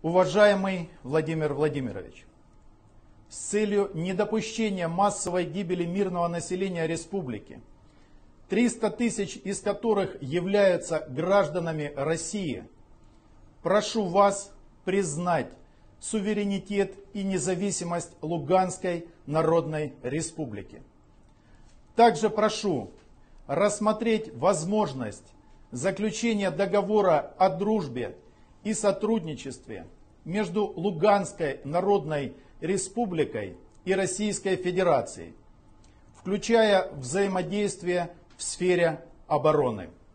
Уважаемый Владимир Владимирович, с целью недопущения массовой гибели мирного населения республики, 300 тысяч из которых являются гражданами России, прошу вас признать суверенитет и независимость Луганской Народной Республики. Также прошу рассмотреть возможность заключения договора о дружбе и сотрудничестве между Луганской Народной Республикой и Российской Федерацией, включая взаимодействие в сфере обороны.